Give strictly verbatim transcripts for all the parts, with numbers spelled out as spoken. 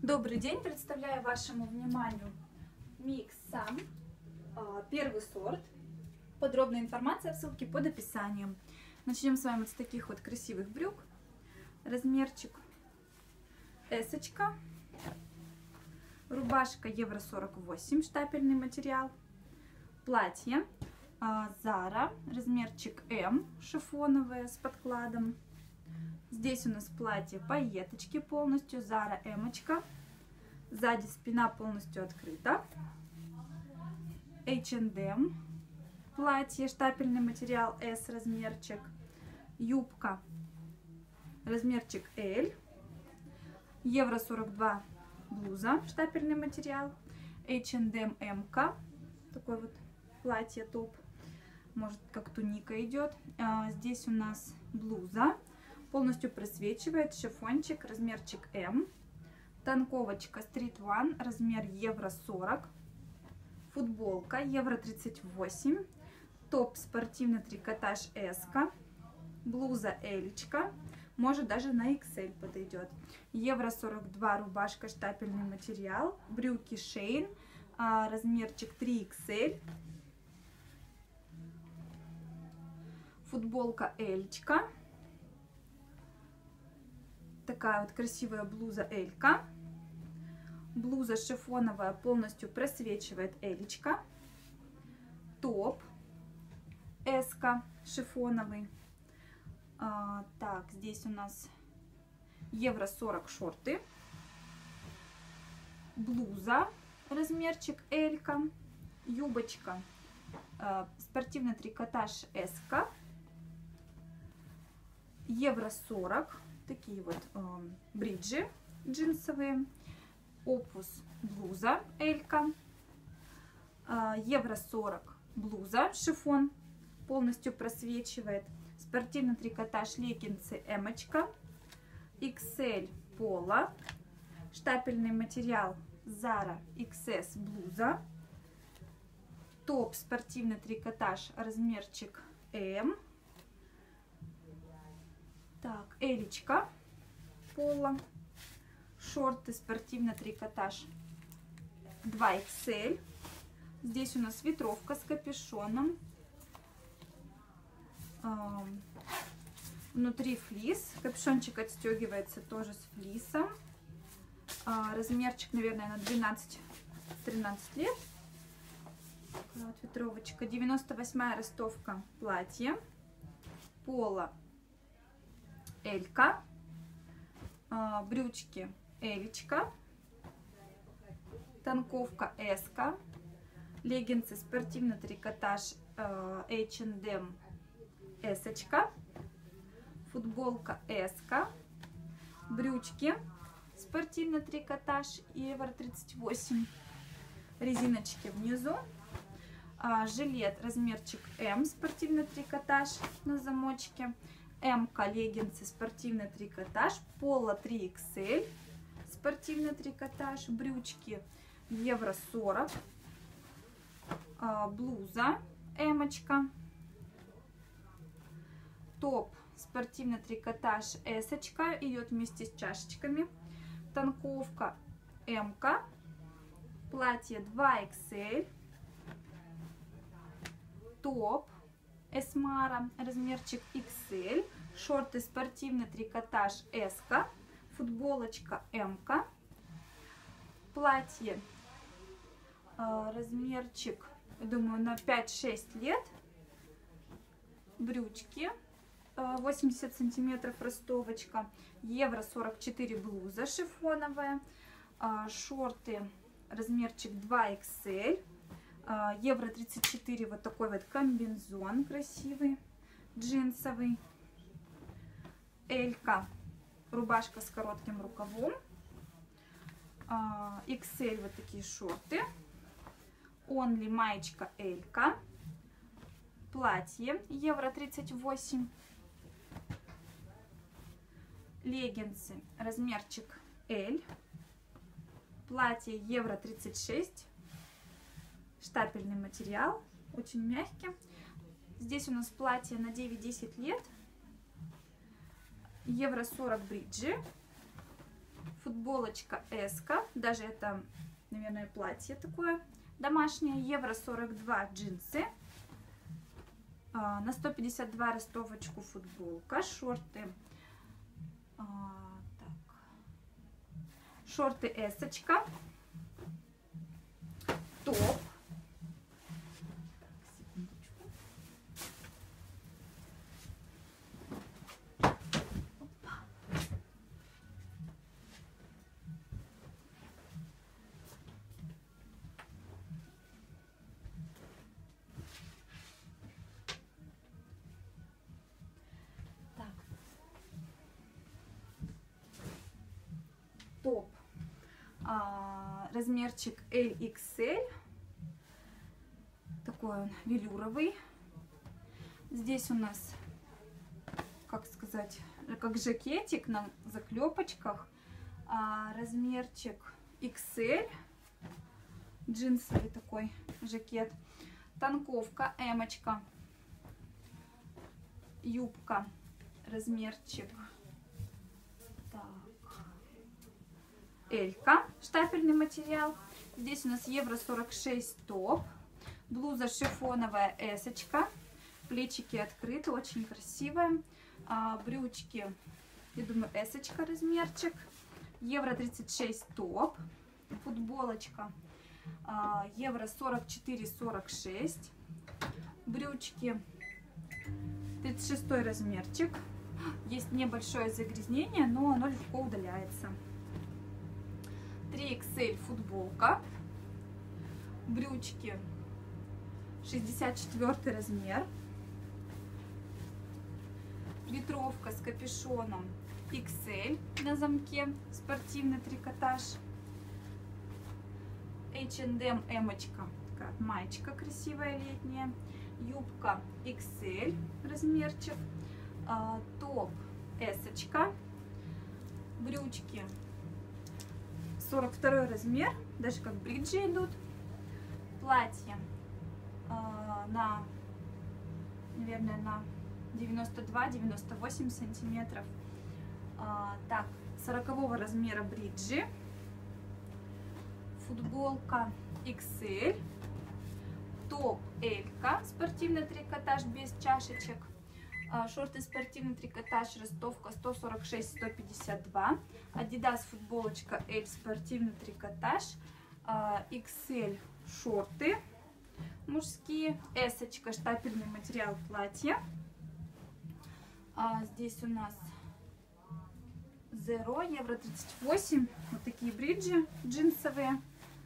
Добрый день! Представляю вашему вниманию Mix Sun, первый сорт. Подробная информация в ссылке под описанием. Начнем с вами вот с таких вот красивых брюк. Размерчик эсочка. Рубашка евро сорок восемь, штапельный материал. Платье Zara, размерчик М, шифоновое с подкладом. Здесь у нас платье пайеточки полностью, Zara Эмочка. Сзади спина полностью открыта. эйч энд эм. Платье, штапельный материал S, размерчик. Юбка, размерчик L. евро сорок два, блуза, штапельный материал. эйч энд эм М-ка. Такой вот платье, топ. Может, как туника идет. А, здесь у нас блуза. Полностью просвечивает, шифончик, размерчик М. Танковочка Street One, размер евро сорок. Футболка евро тридцать восемь. Топ спортивный трикотаж S. Блуза Элечка. Может, даже на икс эль подойдет. евро сорок два, рубашка, штапельный материал. Брюки Shein, размерчик три икс эль. Футболка Элечка. Такая вот красивая блуза Элька. Блуза шифоновая, полностью просвечивает Элечка. Топ S-ка, шифоновый. А, так, здесь у нас евро сорок шорты. Блуза, размерчик Элька. Юбочка, а, спортивный трикотаж S-ка. евро сорок. Такие вот э, бриджи джинсовые. Опус блуза Элька. Э, евро сорок блуза шифон. Полностью просвечивает. Спортивный трикотаж леггинсы Эмочка. икс эль поло. Штапельный материал Zara икс эс блуза. Топ спортивный трикотаж размерчик М. Так, Элечка, поло, шорты, спортивный трикотаж два икс эль. Здесь у нас ветровка с капюшоном. Внутри флис. Капюшончик отстегивается тоже с флисом. Размерчик, наверное, на двенадцать-тринадцать лет. Вот ветровочка. девяносто восьмая ростовка платье. Поло Элька, брючки Элечка, танковка S-ка, леггинсы спортивный трикотаж эйч энд эм S-очка, футболка S-ка, брючки спортивный трикотаж евро тридцать восемь, резиночки внизу, жилет размерчик М, спортивный трикотаж на замочке. М-ка, леггинсы, спортивный трикотаж, поло три икс эль, спортивный трикотаж, брючки евро сорок, блуза Эмочка, топ спортивный трикотаж S-очка, идет вместе с чашечками, танковка М-ка, платье два икс эль, топ Эсмара, размерчик икс эль, шорты спортивный трикотаж S-ка, футболочка М-ка, платье э, размерчик, я думаю, на пять-шесть лет, брючки э, восемьдесят сантиметров ростовочка, евро сорок четыре блуза шифоновая, э, шорты размерчик два икс эль, евро тридцать четыре, вот такой вот комбинезон красивый, джинсовый. Элька, рубашка с коротким рукавом. икс эль, вот такие шорты. Only маечка Элька. Платье евро тридцать восемь. Леггинсы размерчик L. Платье евро тридцать шесть. Штапельный материал, очень мягкий. Здесь у нас платье на девять-десять лет. евро сорок бриджи. футболочка S, даже это, наверное, платье такое домашнее, евро сорок два джинсы, а, на сто пятьдесят два ростовочку футболка, шорты, а, так, шорты S-очка, топ. Топ, а, размерчик эль икс эль, такой он велюровый. Здесь у нас, как сказать, как жакетик на заклепочках, а, размерчик икс эль, джинсовый такой жакет, танковка эмочка, юбка, размерчик элька, штапельный материал. Здесь у нас евро сорок шесть топ, блуза шифоновая эсочка, плечики открыты, очень красивая, а, брючки, я думаю, эсочка размерчик, евро тридцать шесть топ, футболочка, а, евро сорок четыре сорок шесть, брючки тридцать шесть размерчик, есть небольшое загрязнение, но оно легко удаляется. три икс эль футболка, брючки шестьдесят четвёртый размер, ветровка с капюшоном икс эль на замке, спортивный трикотаж, эйч энд эм эмочка, такая маечка красивая летняя, юбка икс эль размерчик, а, топ эсочка, брючки сорок второй размер, даже как бриджи идут, платье э, на, наверное, на девяносто два девяносто восемь сантиметров, э, так, сорокового размера бриджи, футболка икс эль, топ элька, спортивный трикотаж без чашечек, шорты спортивный трикотаж, ростовка сто сорок шесть сто пятьдесят два, Adidas футболочка L, спортивный трикотаж, икс эль шорты мужские, эсочка, штапельный материал платья. Здесь у нас Zero, евро тридцать восемь, вот такие бриджи джинсовые.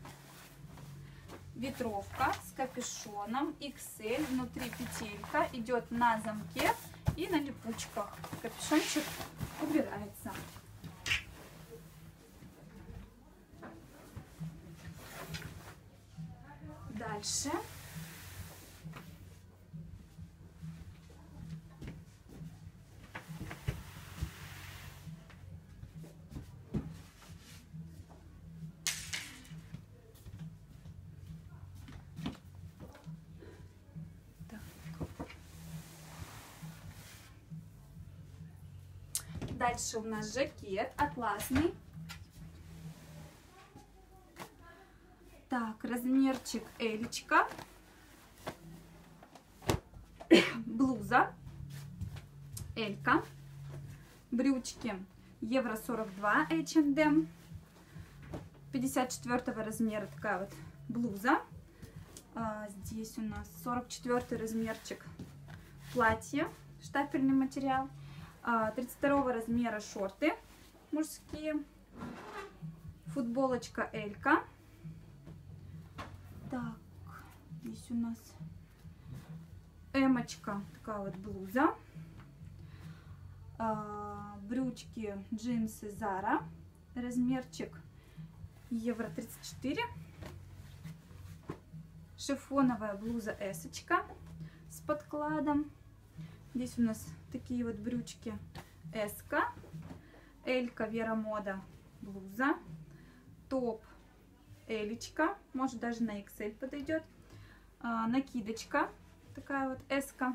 Ветровка с капюшоном икс эль, внутри петелька, идет на замке и на липучках. Капюшончик убирается. Дальше. Дальше у нас жакет атласный. Так, размерчик элечка. Блуза элька. Брючки евро сорок два эйч энд эм. пятьдесят четвёртого размера такая вот блуза. А, здесь у нас сорок четвёртый размерчик платье, штапельный материал. тридцать второго размера шорты мужские, футболочка элька. Так, здесь у нас эмочка, такая вот блуза, а, брючки, джинсы Zara, размерчик евро тридцать четыре, шифоновая блуза эсочка с подкладом. Здесь у нас такие вот брючки эска, элька Вера Мода блуза, топ элечка, может даже на икс эль подойдет, а, накидочка такая вот эска,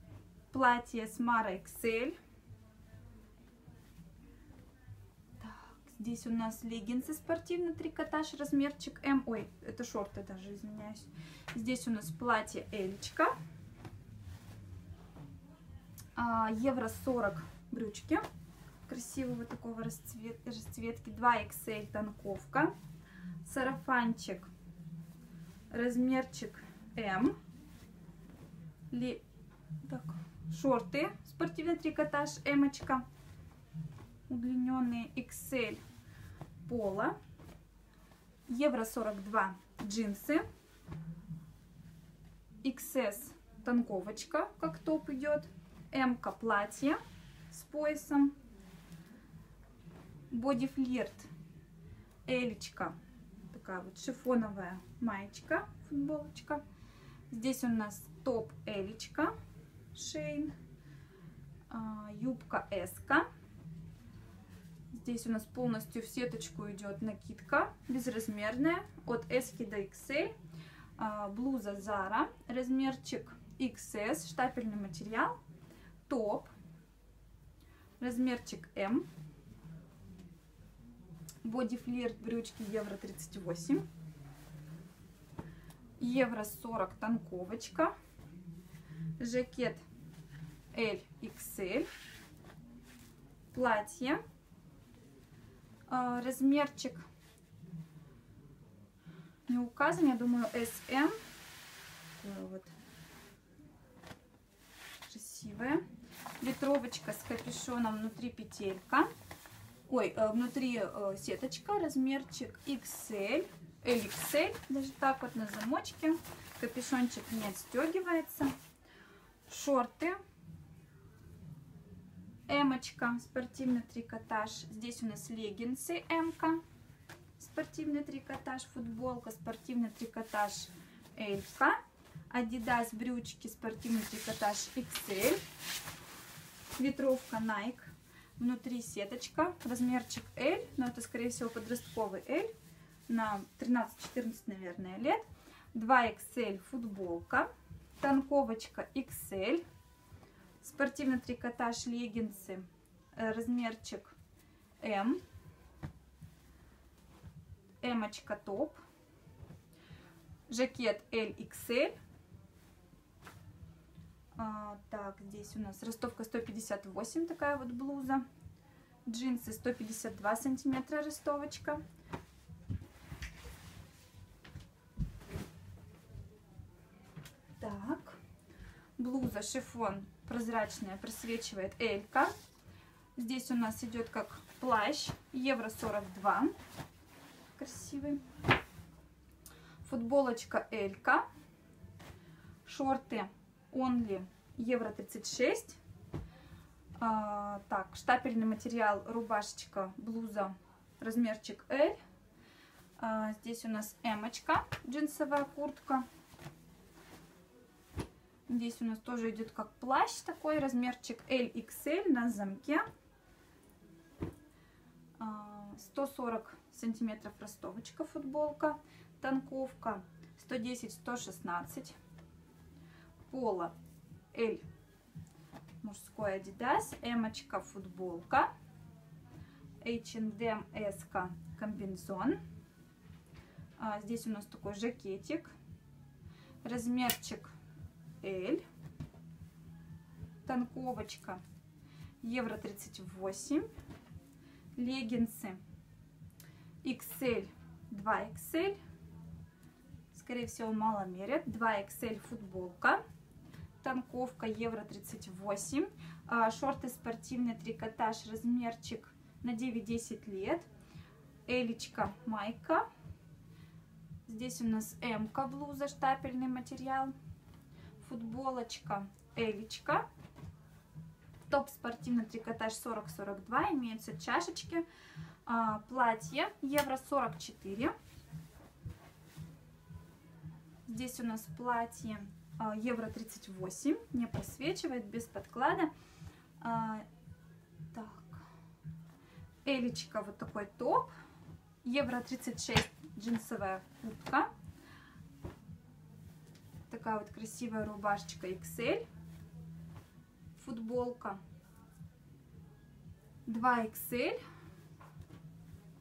платье с Мара икс эль. Так, Здесь у нас леггинсы спортивный трикотаж, размерчик М. Ой, это шорты даже, извиняюсь. Здесь у нас платье Элечка. Евро сорок брючки. Красивого такого расцвет, расцветки. два икс эль танковка. Сарафанчик. Размерчик М. Ли... Так. Шорты спортивный трикотаж Эмочка. Удлиненные икс эль поло. Евро сорок два джинсы. икс эс танковочка, как топ идет. М-ка платье с поясом. Боди флирт Элечка. Такая вот шифоновая маечка, футболочка. Здесь у нас топ Элечка. Шейн. Юбка эска. Здесь у нас полностью в сеточку идет накидка, безразмерная, от эс до икс эль. Блуза Zara, размерчик икс эс, штапельный материал. Топ, размерчик М. Боди флирт брючки евро тридцать восемь. Евро сорок танковочка. Жакет эль икс эль. Платье. Размерчик не указан, я думаю, эс эм. Такое вот красивая. Ветровочка с капюшоном, внутри петелька. Ой, внутри сеточка, размерчик икс эль, эль икс эль, даже так вот на замочке. Капюшончик не отстегивается. Шорты. Эмочка, спортивный трикотаж. Здесь у нас леггинсы М-ка, спортивный трикотаж, футболка, спортивный трикотаж Элька. Адидас брючки, спортивный трикотаж икс эль. Ветровка Nike. Внутри сеточка, размерчик L, но это, скорее всего, подростковый L, на тринадцать-четырнадцать, наверное, лет. два икс эль футболка, танковочка икс эль. Спортивный трикотаж леггинсы, размерчик М. Эмочка топ. Жакет эль икс эль. А, так, здесь у нас ростовка сто пятьдесят восемь, такая вот блуза. Джинсы сто пятьдесят два сантиметра, ростовочка. Так, блуза шифон прозрачная, просвечивает Элька. Здесь у нас идет как плащ, евро сорок два, красивый. Футболочка Элька. Шорты Only, евро тридцать шесть. А, так, штапельный материал, рубашечка, блуза, размерчик L. А, здесь у нас Эмочка, джинсовая куртка. Здесь у нас тоже идет как плащ такой, размерчик эль икс эль на замке. сто сорок сантиметров ростовочка, футболка. Танковка сто десять — сто шестнадцать. Поло L, мужской Адидас. Эмочка футболка. эйч энд эм эска комбинезон. А, здесь у нас такой жакетик. Размерчик L. Танковочка евро тридцать восемь. Леггинсы икс эль, два икс эль. Скорее всего, мало мерят. два икс эль футболка. Танковка евро тридцать восемь. А, шорты спортивный трикотаж, размерчик на девять-десять лет. Элечка майка. Здесь у нас М-ка блуза, штапельный материал. Футболочка Элечка. Топ спортивный трикотаж сорок — сорок два. Имеются чашечки. А, платье евро сорок четыре. Здесь у нас платье а, евро тридцать восемь. Не просвечивает, без подклада. А, так. Элечка, вот такой топ. евро тридцать шесть. Джинсовая куртка. Такая вот красивая рубашечка икс эль. Футболка два икс эль.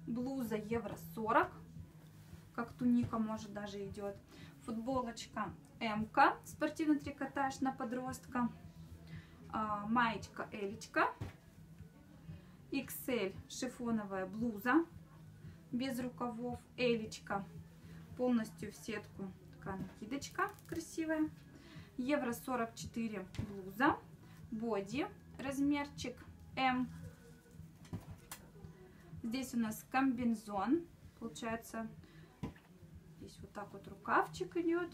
Блуза евро сорок. Как туника, может, даже идет. Футболочка М-ка, спортивный трикотаж на подростка. А, маечка Элечка. икс эль шифоновая блуза без рукавов. Элечка полностью в сетку. Такая накидочка красивая. евро сорок четыре блуза. Боди размерчик М. Здесь у нас комбинезон. Получается, здесь вот так вот рукавчик идет.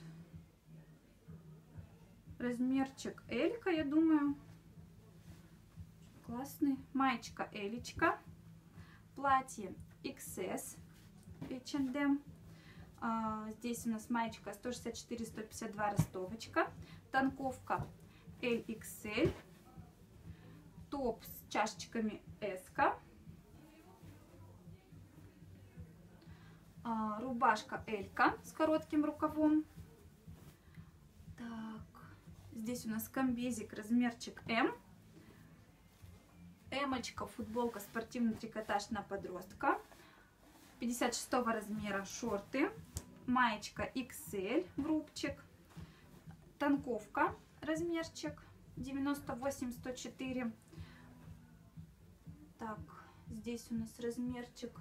Размерчик Элька, я думаю. Классный. Маечка Элечка. Платье икс эс эйч энд эм. А, здесь у нас маечка сто шестьдесят четыре сто пятьдесят два ростовочка. Танковка эль икс эль. Топ с чашечками эс-ка. А, рубашка Элька с коротким рукавом. Так, здесь у нас комбезик размерчик М. Эмочка, футболка, спортивный трикотаж на подростка. пятьдесят шестого размера шорты. Маечка икс эль в рубчик. Танковка размерчик девяносто восемь сто четыре. Так, здесь у нас размерчик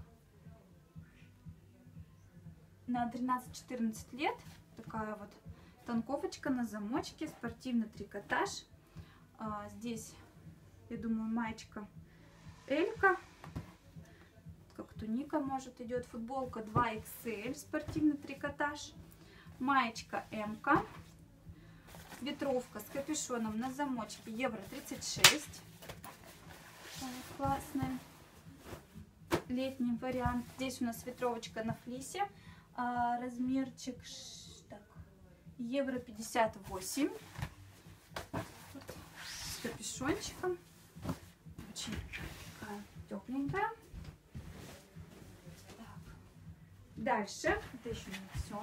на тринадцать-четырнадцать лет. Такая вот танковочка на замочке, спортивный трикотаж. А, здесь, я думаю, маечка Элька, как туника, может, идет. Футболка два икс эль, спортивный трикотаж. Маечка М-ка. Ветровка с капюшоном на замочке евро тридцать шесть. Классная. Летний вариант. Здесь у нас ветровочка на флисе. А, размерчик так, евро пятьдесят восемь. Вот, с капюшончиком. Очень такая тепленькая. Так. Дальше. Это еще не все.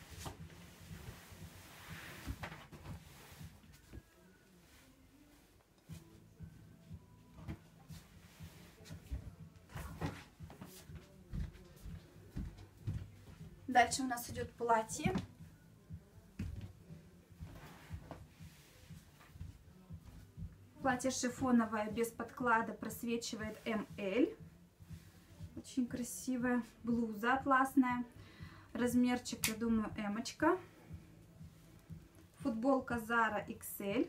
Дальше у нас идет платье. Платье шифоновое, без подклада, просвечивает эм эль. Очень красивая. Блуза атласная. Размерчик, я думаю, эмочка. Футболка Зара икс эль.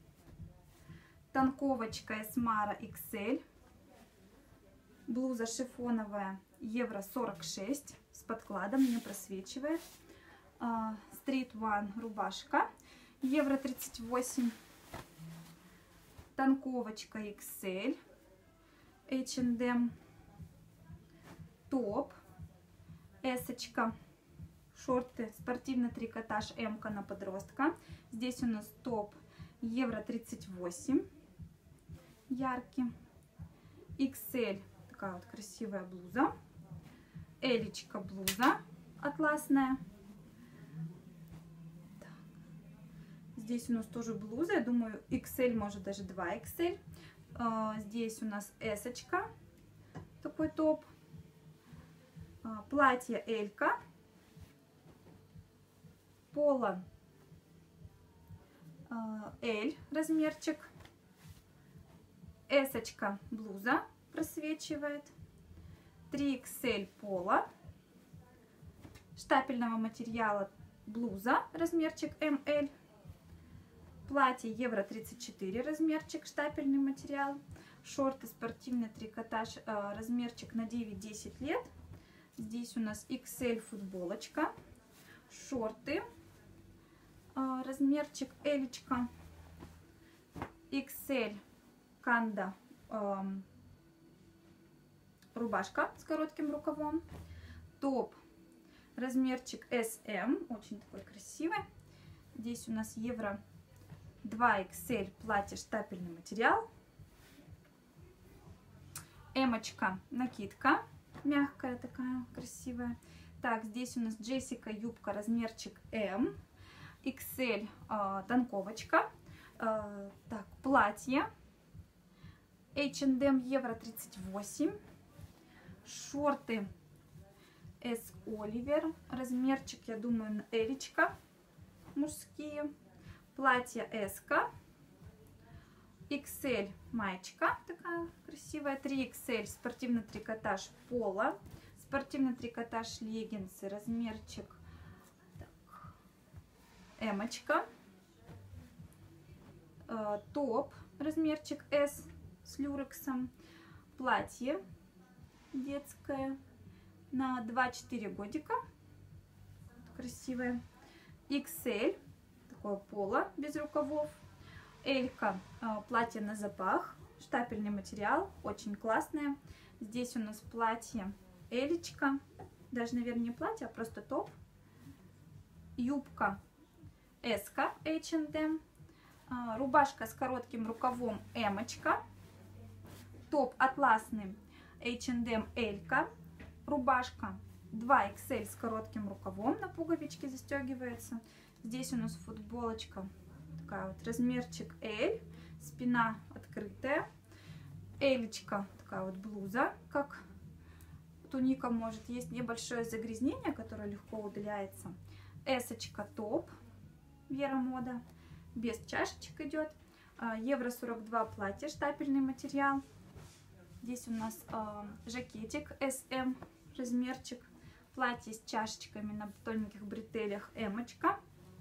Танковочка Эсмара икс эль. Блуза шифоновая, евро сорок шесть. С подкладом, не просвечивает. Street One рубашка, евро тридцать восемь. Танковочка икс эль, эйч энд эм. Топ, эсочка. Шорты, спортивный трикотаж М-ка на подростка. Здесь у нас топ евро тридцать восемь. Яркий. икс эль, такая вот красивая блуза. Элечка блуза атласная. Так. Здесь у нас тоже блуза, я думаю, икс эль, может даже два икс эль. А, здесь у нас эсочка, такой топ. А, платье Элька. Поло а, Эль размерчик. Эсочка блуза просвечивает. три икс эль поло. Штапельного материала блуза размерчик эм эль. Платье евро тридцать четыре размерчик, штапельный материал. Шорты спортивный трикотаж размерчик на девять-десять лет. Здесь у нас икс эль футболочка. Шорты размерчик элечка. икс эль канда рубашка с коротким рукавом. Топ размерчик эс эм, очень такой красивый. Здесь у нас евро два икс эль, платье штапельный материал. Эмочка накидка, мягкая такая, красивая. Так, здесь у нас Джессика юбка размерчик М. икс эль э, танковочка. Э, так, платье эйч энд эм евро тридцать восемь. Шорты S Oliver, размерчик, я думаю, элечка, мужские. Платье S, икс эль маечка такая красивая, три икс эль спортивный трикотаж поло, спортивный трикотаж леггинсы, размерчик эмочка, э, топ размерчик S с люрексом, платье детское на два-четыре годика, красивое, икс эль, такое поло без рукавов, элька, э, платье на запах, штапельный материал, очень классное. Здесь у нас платье элечка, даже, наверное, не платье, а просто топ, юбка S, эйч энд эм, э, рубашка с коротким рукавом эмочка, топ атласный эйч энд эм элька, рубашка два икс эль с коротким рукавом, на пуговичке застегивается. Здесь у нас футболочка такая вот, размерчик L, спина открытая, элечка, такая вот блуза, как туника может. Есть небольшое загрязнение, которое легко удаляется. Эсочка топ, Вера Мода, без чашечек идет. Евро сорок два платье, штапельный материал. Здесь у нас э, жакетик эс эм, размерчик. Платье с чашечками на тоненьких бретелях эмочка.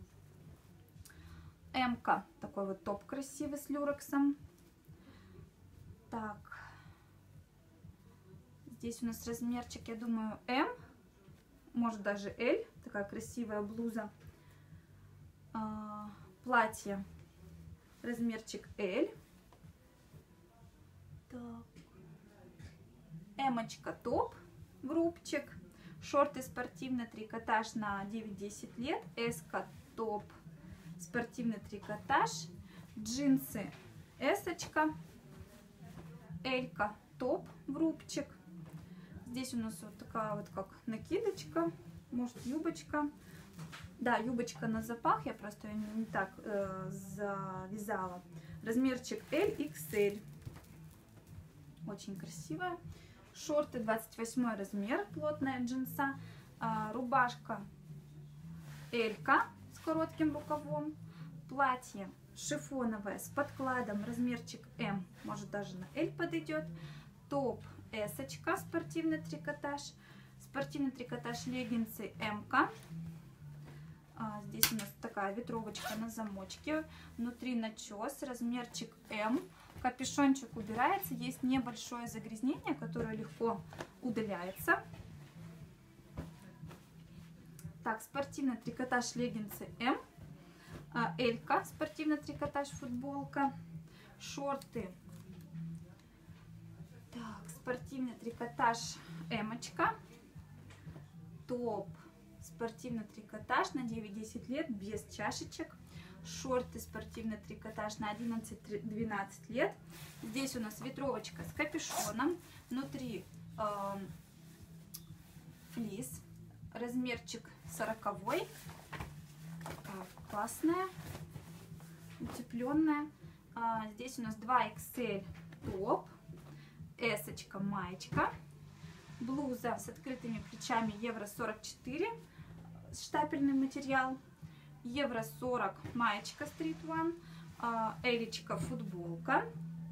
Эмка, такой вот топ красивый с люрексом. Так, здесь у нас размерчик, я думаю, М, может даже L, такая красивая блуза. А, платье, размерчик L. Так. Эмочка топ в рубчик. Шорты спортивный трикотаж на девять-десять лет. Эска топ спортивный трикотаж. Джинсы эсочка. Элька топ в рубчик. Здесь у нас вот такая вот как накидочка. Может юбочка. Да, юбочка на запах. Я просто ее не так э, завязала. Размерчик эль икс эль. Очень красивая. Шорты двадцать восьмой размер, плотная джинса. А, рубашка элька с коротким рукавом. Платье шифоновое с подкладом, размерчик М, может даже на L подойдет. Топ эсочка, спортивный трикотаж. Спортивный трикотаж леггинсы М-ка. А, здесь у нас такая ветровочка на замочке. Внутри начес, размерчик М. Капюшончик убирается, есть небольшое загрязнение, которое легко удаляется. Так, спортивный трикотаж леггинсы М, Элька, спортивный трикотаж футболка, шорты, так, спортивный трикотаж Эмочка, топ, спортивный трикотаж на девять-десять лет без чашечек. Шорты спортивный трикотаж на одиннадцать-двенадцать лет. Здесь у нас ветровочка с капюшоном. Внутри э, флис. Размерчик сороковой. Такая классная. Утепленная. А, здесь у нас два икс эль топ. Эсочка маечка. Блуза с открытыми плечами евро сорок четыре. Штапельный материал. Евро сорок маечка Street One, элечка футболка,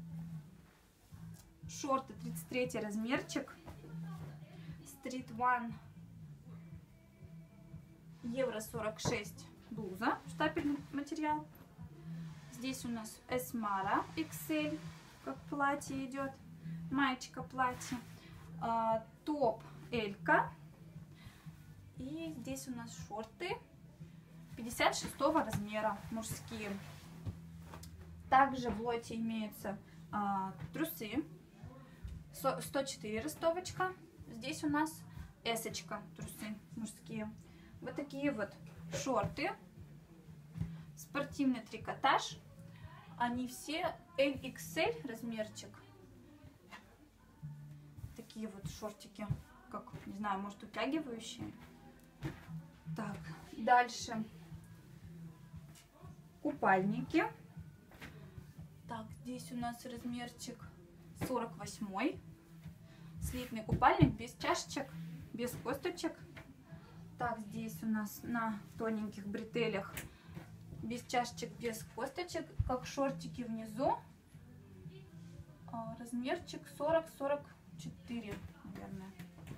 шорты тридцать третий размерчик Street One, евро сорок шесть блуза, штапельный материал. Здесь у нас Эсмара икс эль, как платье идет, маечка платье, топ элька. И здесь у нас шорты пятьдесят шестого размера, мужские. Также в лоте имеются а, трусы, сто четыре ростовочка. Здесь у нас эсочка, трусы мужские. Вот такие вот шорты, спортивный трикотаж. Они все эль икс эль размерчик. Такие вот шортики, как, не знаю, может, утягивающие. Так, дальше. Купальники. Так, здесь у нас размерчик сорок восьмой. слитный купальник без чашечек, без косточек. Так, здесь у нас на тоненьких бретелях без чашечек, без косточек, как шортики внизу. Размерчик сорок сорок четыре, наверное.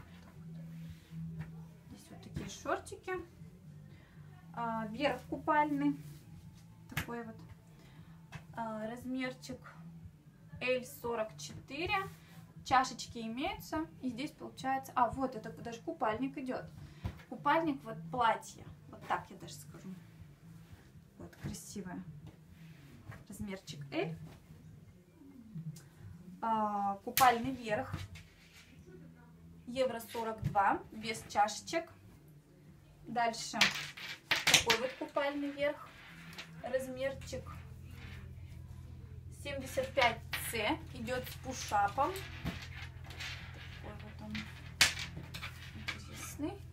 Здесь вот такие шортики. Верх купальный. Такой вот. Размерчик эль сорок четыре. Чашечки имеются. И здесь получается... А, вот это даже купальник идет. Купальник, вот платье. Вот так я даже скажу. Вот, красивое. Размерчик эль. А, купальный верх. Евро сорок два. Без чашечек. Дальше такой вот купальный верх. Размерчик семьдесят пять цэ. Идет с пушапом. Такой вот он интересный.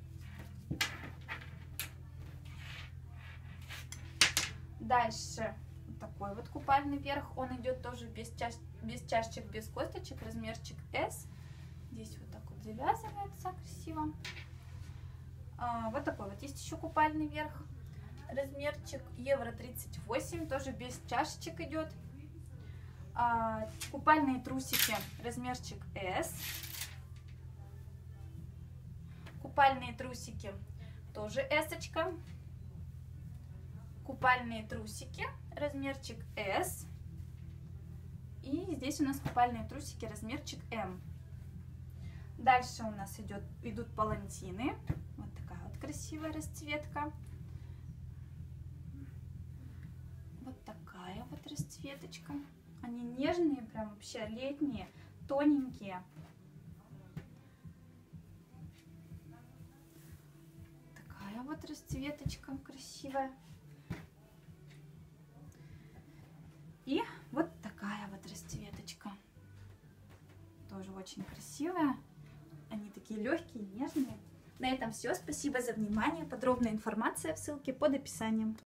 Дальше вот такой вот купальный верх. Он идет тоже без, чаш... без чашечек, без косточек. Размерчик эс. Здесь вот так вот завязывается красиво. А, вот такой вот есть еще купальный верх. Размерчик евро тридцать восемь. Тоже без чашечек идет. А, купальные трусики. Размерчик эс. Купальные трусики. Тоже эсочка. Купальные трусики. Размерчик эс. И здесь у нас купальные трусики. Размерчик эм. Дальше у нас идет, идут палантины. Вот такая вот красивая расцветка. Вот такая вот расцветочка. Они нежные, прям вообще летние, тоненькие. Такая вот расцветочка красивая. И вот такая вот расцветочка. Тоже очень красивая. Они такие легкие, нежные. На этом все. Спасибо за внимание. Подробная информация в ссылке под описанием.